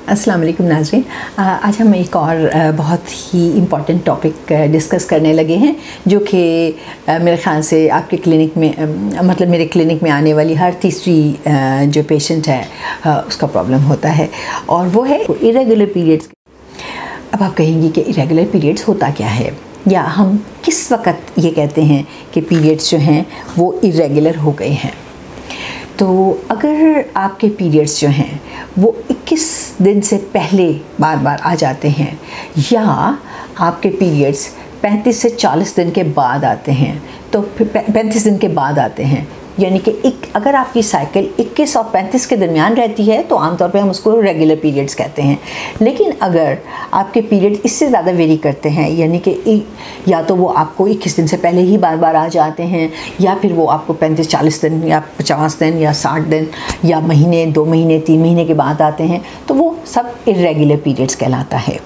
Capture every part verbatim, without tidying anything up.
अस्सलाम वालेकुम नाज़रीन। आज हम एक और बहुत ही इम्पॉर्टेंट टॉपिक डिस्कस करने लगे हैं जो कि मेरे ख़्याल से आपके क्लिनिक में मतलब मेरे क्लिनिक में आने वाली हर तीसरी जो पेशेंट है उसका प्रॉब्लम होता है, और वो है इरेगुलर पीरियड्स। अब आप कहेंगी कि इरेगुलर पीरियड्स होता क्या है, या हम किस वक़्त ये कहते हैं कि पीरियड्स जो हैं वो इरेगुलर हो गए हैं। तो अगर आपके पीरियड्स जो हैं वो इक्कीस दिन से पहले बार बार आ जाते हैं, या आपके पीरियड्स पैंतीस से चालीस दिन के बाद आते हैं, तो फिर पैंतीस दिन के बाद आते हैं, यानी कि एक अगर आपकी साइकिल इक्कीस और पैंतीस के दरमियान रहती है तो आमतौर पे हम उसको रेगुलर पीरियड्स कहते हैं। लेकिन अगर आपके पीरियड इससे ज़्यादा वेरी करते हैं, यानी कि या तो वो आपको इक्कीस दिन से पहले ही बार बार आ जाते हैं, या फिर वो आपको पैंतीस चालीस दिन या पचास दिन या साठ दिन या महीने दो महीने तीन महीने के बाद आते हैं, तो वो सब इरेगुलर पीरियड्स कहलाता है।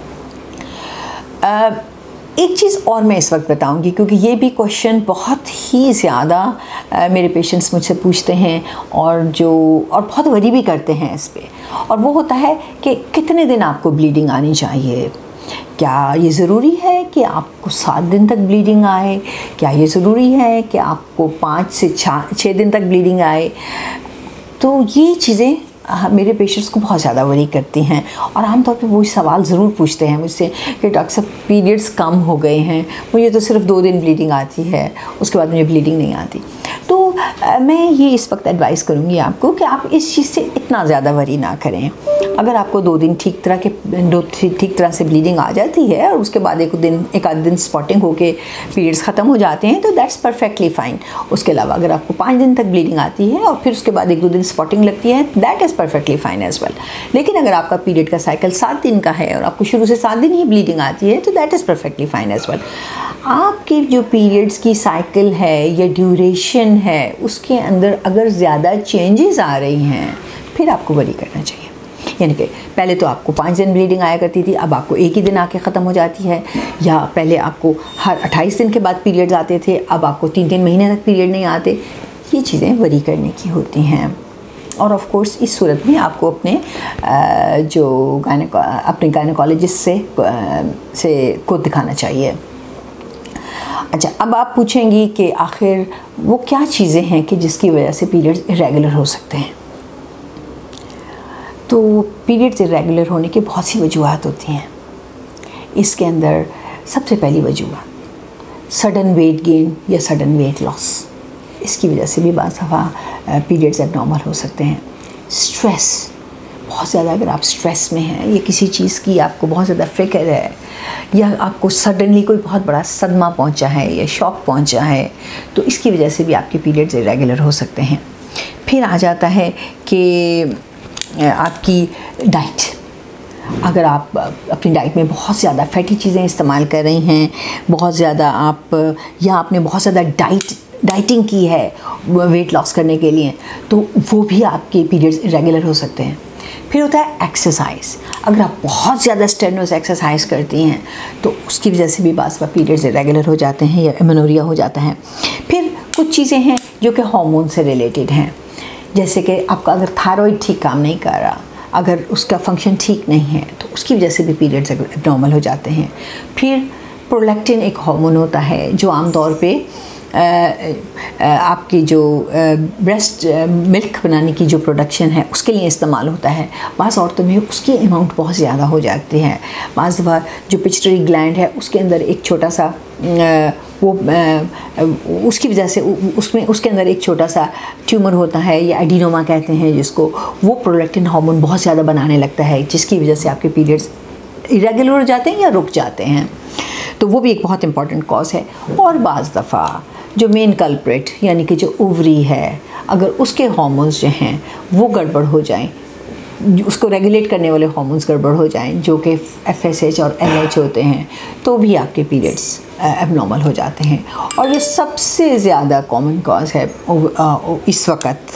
आ, एक चीज़ और मैं इस वक्त बताऊंगी, क्योंकि ये भी क्वेश्चन बहुत ही ज़्यादा मेरे पेशेंट्स मुझसे पूछते हैं और जो और बहुत वरी भी करते हैं इस पे, और वो होता है कि कितने दिन आपको ब्लीडिंग आनी चाहिए। क्या ये ज़रूरी है कि आपको सात दिन तक ब्लीडिंग आए? क्या ये ज़रूरी है कि आपको पाँच से छः दिन तक ब्लीडिंग आए? तो ये चीज़ें मेरे पेशेंट्स को बहुत ज़्यादा वरी करती हैं, और आमतौर पे वो सवाल ज़रूर पूछते हैं मुझसे कि डॉक्टर साहब पीरियड्स कम हो गए हैं, मुझे तो सिर्फ दो दिन ब्लीडिंग आती है, उसके बाद मुझे ब्लीडिंग नहीं आती। तो आ, मैं ये इस वक्त एडवाइस करूँगी आपको कि आप इस चीज़ से इतना ज़्यादा वरी ना करें। अगर आपको दो दिन ठीक तरह के दो ठीक तरह से ब्लीडिंग आ जाती है और उसके बाद एक दिन एक आध दिन स्पॉटिंग होके पीरियड्स ख़त्म हो जाते हैं, तो दैट्स परफेक्टली फ़ाइन। उसके अलावा अगर आपको पाँच दिन तक ब्लीडिंग आती है और फिर उसके बाद एक दो दिन स्पॉटिंग लगती है, that is perfectly fine as well. लेकिन अगर आपका पीरियड का साइकिल सात दिन का है और आपको शुरू से सात दिन ही ब्लीडिंग आती है, तो that is perfectly fine as well. आपकी जो पीरियड्स की साइकिल है या ड्यूरेशन है उसके अंदर अगर ज़्यादा चेंजेस आ रही हैं, फिर आपको वरी करना चाहिए। यानी कि पहले तो आपको पाँच दिन ब्लीडिंग आया करती थी, अब आपको एक ही दिन आके ख़त्म हो जाती है, या पहले आपको हर अट्ठाईस दिन के बाद पीरियड्स आते थे, अब आपको तीन तीन महीने तक पीरियड नहीं आते। ये चीज़ें वरी करने की होती हैं। और ऑफ कोर्स इस सूरत में आपको अपने जो गायनेको अपने गायनेकोलॉजिस्ट से से को दिखाना चाहिए। अच्छा, अब आप पूछेंगी कि आखिर वो क्या चीज़ें हैं कि जिसकी वजह से पीरियड्स इरेगुलर हो सकते हैं। तो पीरियड्स इरेगुलर होने की बहुत सी वजूहत होती हैं। इसके अंदर सबसे पहली वजूहत सडन वेट गेन या सडन वेट लॉस, इसकी वजह से भी बाज़ दफ़ा पीरियड्स एबनॉर्मल हो सकते हैं। स्ट्रेस, बहुत ज़्यादा अगर आप स्ट्रेस में हैं या किसी चीज़ की आपको बहुत ज़्यादा फ़िक्र है, या आपको सडनली कोई बहुत बड़ा सदमा पहुंचा है या शॉक पहुंचा है, तो इसकी वजह से भी आपके पीरियड्स इरेगुलर हो सकते हैं। फिर आ जाता है कि आपकी डाइट, अगर आप अपनी डाइट में बहुत ज़्यादा फैटी चीज़ें इस्तेमाल कर रही हैं, बहुत ज़्यादा आप या आपने बहुत ज़्यादा डाइट डाइटिंग की है वेट लॉस करने के लिए, तो वो भी आपके पीरियड्स इरेगुलर हो सकते हैं। फिर होता है एक्सरसाइज, अगर आप बहुत ज़्यादा स्टेनोस एक्सरसाइज करती हैं तो उसकी वजह से भी बाज़ बार पीरियड्स इरेगुलर हो जाते हैं या एमेनोरिया हो जाता है। फिर कुछ चीज़ें हैं जो कि हार्मोन से रिलेटेड हैं, जैसे कि आपका अगर थायराइड ठीक काम नहीं कर रहा, अगर उसका फंक्शन ठीक नहीं है, तो उसकी वजह से भी पीरियड्स एबनॉर्मल हो जाते हैं। फिर प्रोलैक्टिन एक हार्मोन होता है जो आमतौर पे आ, आ, आपकी जो ब्रेस्ट मिल्क बनाने की जो प्रोडक्शन है उसके लिए इस्तेमाल होता है। बाज़ औरतों में उसकी अमाउंट बहुत ज़्यादा हो जाती है। बाज़ दफ़ा जो पिट्यूटरी ग्लैंड है उसके अंदर एक छोटा सा आ, वो आ, उसकी वजह से उसमें उसके अंदर एक छोटा सा ट्यूमर होता है या एडिनोमा कहते हैं जिसको, वो प्रोलैक्टिन हार्मोन बहुत ज़्यादा बनाने लगता है, जिसकी वजह से आपके पीरियड्स इरेगुलर हो जाते हैं या रुक जाते हैं। तो वो भी एक बहुत इंपॉर्टेंट कॉज है। और बाज़ दफ़ा जो मेन कल्प्रिट यानी कि जो ओवरी है, अगर उसके हार्मोन्स जो हैं वो गड़बड़ हो जाएं, उसको रेगुलेट करने वाले हार्मोन्स गड़बड़ हो जाएं जो कि एफ एस एच और एल एच होते हैं, तो भी आपके पीरियड्स एबनॉर्मल हो जाते हैं। और ये सबसे ज़्यादा कॉमन कॉज है इस वक्त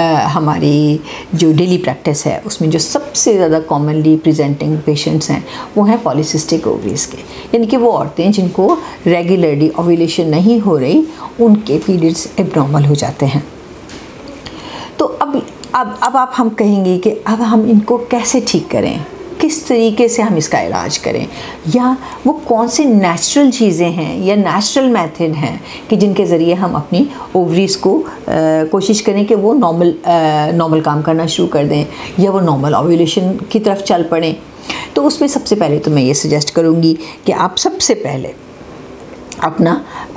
हमारी जो डेली प्रैक्टिस है उसमें जो सबसे ज़्यादा कॉमनली प्रेजेंटिंग पेशेंट्स हैं वो हैं पॉलीसिस्टिक ओवरीज के, यानी कि वो औरतें जिनको रेगुलरली ओव्यूलेशन नहीं हो रही, उनके पीरियड्स एबनॉर्मल हो जाते हैं। तो अब अब अब आप हम कहेंगे कि अब हम इनको कैसे ठीक करें, किस तरीके से हम इसका इलाज करें, या वो कौन से नेचुरल चीज़ें हैं या नेचुरल मेथड हैं कि जिनके ज़रिए हम अपनी ओवरीज़ को आ, कोशिश करें कि वो नॉर्मल नॉर्मल काम करना शुरू कर दें या वो नॉर्मल ओव्यूलेशन की तरफ चल पड़ें। तो उसमें सबसे पहले तो मैं ये सजेस्ट करूँगी कि आप सबसे पहले अपना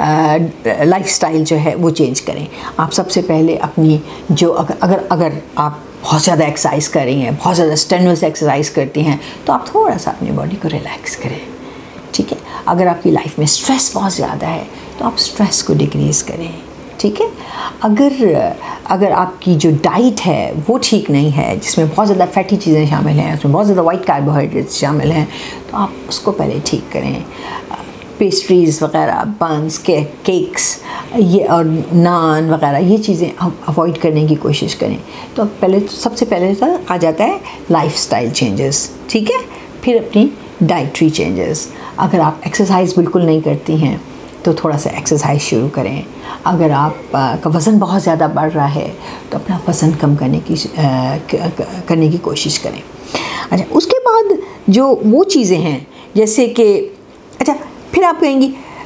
लाइफस्टाइल जो है वो चेंज करें। आप सबसे पहले अपनी जो अगर अगर अगर आप बहुत ज़्यादा एक्सरसाइज कर रही हैं, बहुत ज़्यादा स्ट्रेनुअस एक्सरसाइज करती हैं, तो आप थोड़ा सा अपनी बॉडी को रिलैक्स करें, ठीक है। अगर आपकी लाइफ में स्ट्रेस बहुत ज़्यादा है तो आप स्ट्रेस को डिक्रीज़ करें, ठीक है। अगर अगर आपकी जो डाइट है वो ठीक नहीं है, जिसमें बहुत ज़्यादा फैटी चीज़ें शामिल हैं, उसमें बहुत ज़्यादा वाइट कार्बोहाइड्रेट्स शामिल हैं, तो आप उसको पहले ठीक करें। पेस्ट्रीज़ वगैरह, बंस के केक्स ये और नान वगैरह ये चीज़ें आप अवॉइड करने की कोशिश करें। तो पहले सबसे पहले तो आ जाता है लाइफस्टाइल चेंजेस, ठीक है। फिर अपनी डाइटरी चेंजेस। अगर आप एक्सरसाइज बिल्कुल नहीं करती हैं तो थोड़ा सा एक्सरसाइज शुरू करें। अगर आप का वज़न बहुत ज़्यादा बढ़ रहा है तो अपना वज़न कम करने की आ, करने की कोशिश करें। अच्छा, उसके बाद जो वो चीज़ें हैं जैसे कि अच्छा फिर आप कहेंगी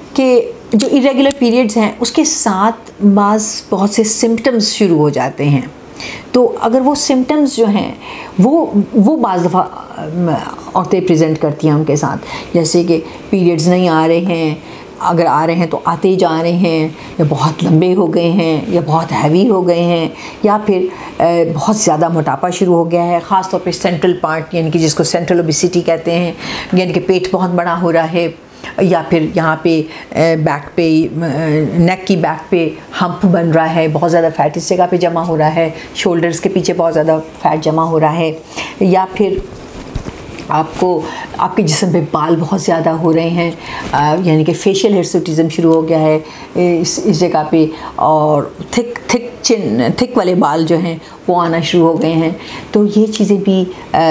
कि जो इरेगुलर पीरियड्स हैं उसके साथ बाज़ बहुत से सिम्टम्स शुरू हो जाते हैं। तो अगर वो सिम्टम्स जो हैं वो वो बाज़ दफ़ा औरतें प्रेजेंट करती हैं उनके साथ, जैसे कि पीरियड्स नहीं आ रहे हैं, अगर आ रहे हैं तो आते ही जा रहे हैं, या बहुत लंबे हो गए हैं, या बहुत हैवी हो गए हैं, या फिर बहुत ज़्यादा मोटापा शुरू हो गया है, ख़ास तौर पे सेंट्रल पार्ट यानी कि जिसको सेंट्रल ओबेसिटी कहते हैं, यानी कि पेट बहुत बड़ा हो रहा है, या फिर यहाँ पे बैक पे नेक की बैक पे हम्प बन रहा है, बहुत ज़्यादा फैट इस जगह पे जमा हो रहा है, शोल्डर्स के पीछे बहुत ज़्यादा फैट जमा हो रहा है, या फिर आपको आपके जिस्म पे बाल बहुत ज़्यादा हो रहे हैं, यानी कि फेशियल हिर्सुटिज़म शुरू हो गया है इस इस जगह पे, और थिक थिक चिन थिक वाले बाल जो हैं वो आना शुरू हो गए हैं। तो ये चीज़ें भी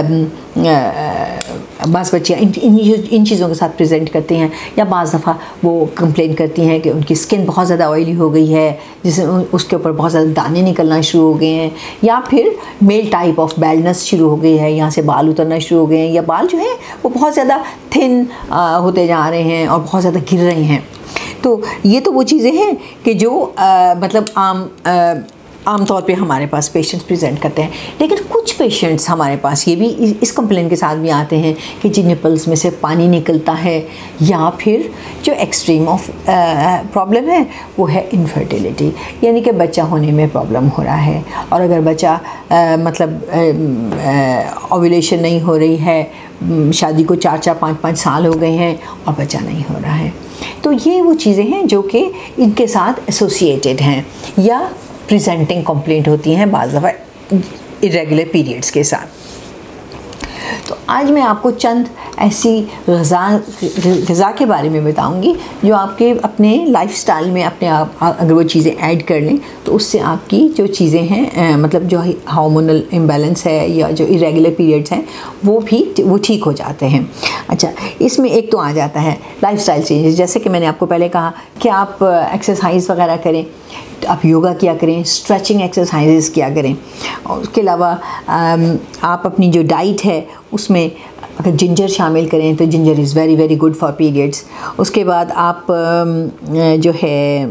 बाज़ बच्चियाँ इन इन इन चीज़ों के साथ प्रेजेंट करती हैं, या बाज़ दफ़ा वो कंप्लेन करती हैं कि उनकी स्किन बहुत ज़्यादा ऑयली हो गई है, जिससे उसके ऊपर बहुत ज़्यादा दाने निकलना शुरू हो गए हैं, या फिर मेल टाइप ऑफ बैल्डनेस शुरू हो गई है, यहाँ से बाल उतरना शुरू हो गए हैं, या बाल जो हैं वो बहुत ज़्यादा थिन होते जा रहे हैं और बहुत ज़्यादा गिर रहे हैं। तो ये तो वो चीज़ें हैं कि जो आ, मतलब आम आ, आम तौर पे हमारे पास पेशेंट्स प्रेजेंट करते हैं। लेकिन कुछ पेशेंट्स हमारे पास ये भी इस कंप्लेन के साथ भी आते हैं कि जिन निपल्स में से पानी निकलता है, या फिर जो एक्सट्रीम ऑफ प्रॉब्लम है वो है इनफर्टिलिटी, यानी कि बच्चा होने में प्रॉब्लम हो रहा है, और अगर बच्चा आ, मतलब ओव्यूलेशन नहीं हो रही है, शादी को चार चार पाँच पाँच साल हो गए हैं और बच्चा नहीं हो रहा है, तो ये वो चीज़ें हैं जो कि इनके साथ एसोसिएटेड हैं या प्रेजेंटिंग कंप्लेंट होती हैं बाज़ दफ़ा इरेगुलर पीरियड्स के साथ। तो आज मैं आपको चंद ऐसी ग़िज़ा ग़िज़ा के बारे में बताऊंगी जो आपके अपने लाइफस्टाइल में अपने आप अगर वो चीज़ें ऐड कर लें तो उससे आपकी जो चीज़ें हैं मतलब जो हार्मोनल इम्बैलेंस है या जो इरेगुलर पीरियड्स हैं वो भी वो ठीक हो जाते हैं। अच्छा, इसमें एक तो आ जाता है लाइफस्टाइल चेंजेस, जैसे कि मैंने आपको पहले कहा कि आप एक्सरसाइज वगैरह करें, तो आप योगा किया करें, स्ट्रेचिंग एक्सरसाइजेस किया करें, और उसके अलावा आप अपनी जो डाइट है उसमें अगर जिंजर शामिल करें तो ginger is very very good for periods. उसके बाद आप जो है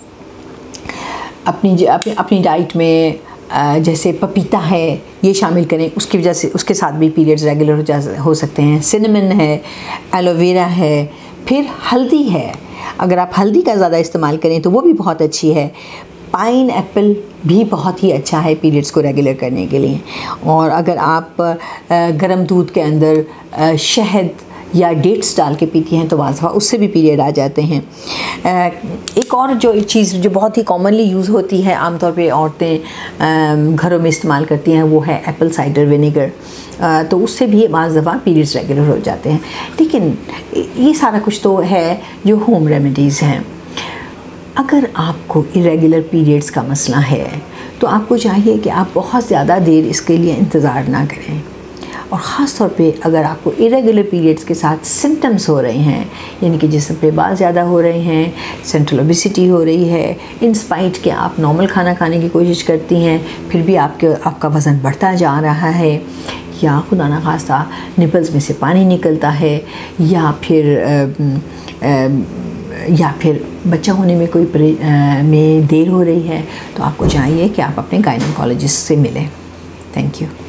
अपनी अपनी अपनी डाइट में जैसे पपीता है ये शामिल करें, उसकी वजह से उसके साथ भी पीरियड्स रेगुलर हो जा हो सकते हैं। सिनेमन है, एलोवेरा है, फिर हल्दी है, अगर आप हल्दी का ज़्यादा इस्तेमाल करें तो वो भी बहुत अच्छी है। पाइन एप्पल भी बहुत ही अच्छा है पीरियड्स को रेगुलर करने के लिए। और अगर आप गर्म दूध के अंदर शहद या डेट्स डाल के पीती हैं तो वाजवा उससे भी पीरियड आ जाते हैं। एक और जो चीज़ जो बहुत ही कॉमनली यूज़ होती है, आमतौर पे औरतें घरों में इस्तेमाल करती हैं, वो है एप्पल साइडर विनेगर, तो उससे भी बाज़ दफ़ा पीरियड्स रेगुलर हो जाते हैं। लेकिन ये सारा कुछ तो है जो होम रेमेडीज़ हैं। अगर आपको इरेगुलर पीरियड्स का मसला है तो आपको चाहिए कि आप बहुत ज़्यादा देर इसके लिए इंतज़ार ना करें और ख़ास तौर पे अगर आपको इरेगुलर पीरियड्स के साथ सिम्टम्स हो रहे हैं, यानी कि जिस्म पे बाल ज़्यादा हो रहे हैं, सेंट्रल ओबेसिटी हो रही है, इन स्पाइट के आप नॉर्मल खाना खाने की कोशिश करती हैं फिर भी आपके आपका वज़न बढ़ता जा रहा है, या खुदा ना खास्ता निपल्स में से पानी निकलता है, या फिर आ, आ, या फिर बच्चा होने में कोई आ, में देर हो रही है, तो आपको चाहिए कि आप अपने गायनेकोलॉजिस्ट से मिलें। Thank you.